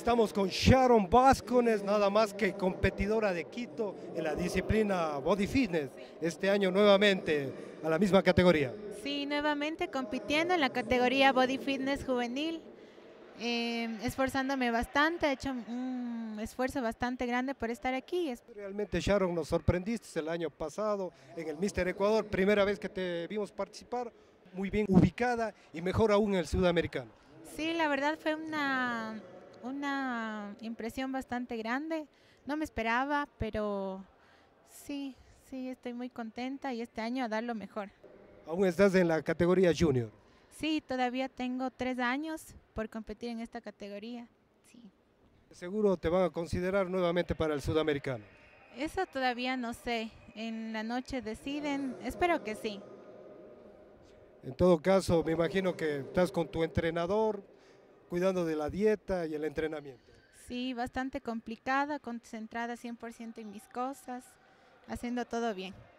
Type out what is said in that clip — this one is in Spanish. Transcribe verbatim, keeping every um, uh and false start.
Estamos con Sharon Vázquez, nada más que competidora de Quito en la disciplina Body Fitness, este año nuevamente a la misma categoría. Sí, nuevamente compitiendo en la categoría Body Fitness juvenil, eh, esforzándome bastante, he hecho un esfuerzo bastante grande por estar aquí. Realmente, Sharon, nos sorprendiste el año pasado en el Mister Ecuador, primera vez que te vimos participar, muy bien ubicada y mejor aún en el sudamericano. Sí, la verdad fue una, una impresión bastante grande, no me esperaba, pero sí, sí, estoy muy contenta y este año a dar lo mejor. Aún estás en la categoría junior. Sí, todavía tengo tres años por competir en esta categoría. Sí. Seguro te van a considerar nuevamente para el sudamericano. Eso todavía no sé. En la noche deciden. Espero que sí. En todo caso, me imagino que estás con tu entrenador, cuidando de la dieta y el entrenamiento. Sí, bastante complicada, concentrada cien por ciento en mis cosas, haciendo todo bien.